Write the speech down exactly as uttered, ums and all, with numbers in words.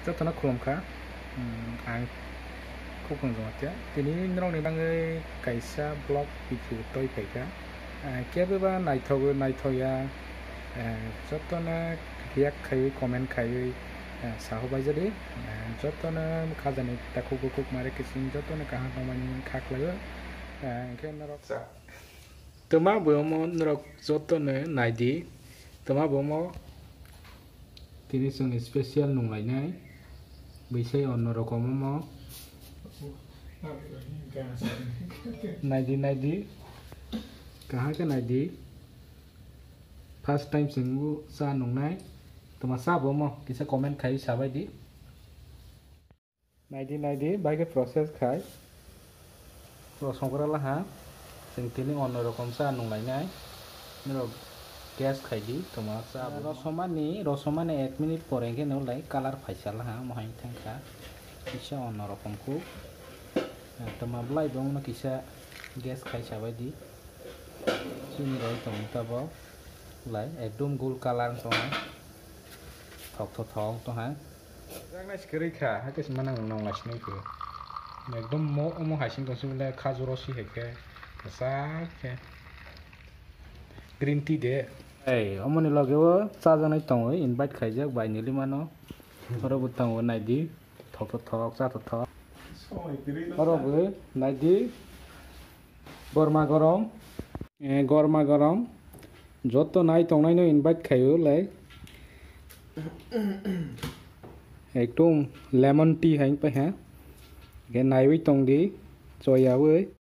rất là khom khá ăn khúc còn giọt chứ thì ní nó này đang cái cái sa blog video tôi phải cả kia với ba này thôi này thôi à rất là cái khai comment khai xã hội bây giờ đấy rất là khá là này ta khúc khúc mà cái xin rất là cả hàng mình khác lại cái nó rất từ mà bữa mà nó rất là này đi từ mà bữa mà thì đi sang special nung lại này bây giờ on nó có mà này đi này đi कहाँ के này đi first time singu sa nung này tụi mà sao bố cái sẽ comment khai sao vậy đi này đi này đi bài cái process khai rồi xong cái là ha sing tini on rồi còn sa nung lại này nó gas khai đi tụi mà sao rồi xong mà ní rồi xong mà này một minute ପରେ cái nó lấy color phải sao là ha mà hay thằng cả kisah on rồi còn cũ tụi mà lại bông nó kisah gas khai sao vậy đi sini rồi tụi ta bảo lại एकदम गोल colour तो है थक थक थक तो है जागना सिकरी खा है किस मना नंग लासने को एकदम मो मो हासिन तो सुले खाजुरोसी है के सा के ग्रीन टी दे ए अमनि लगे वो चाजनाय तंग इनभाइट खाइजाक बाय निलि मानो अरबो तंग नायदि थक थक थक सा थक थक अरबो नायदि गरमा गरम ए गरमा गरम যত নাই তংনাইনো ইনভাইট খাইও লাই একদম লেমন টি হাইং পাই হ্যাঁ গে নাইবি তং দি চয়াবই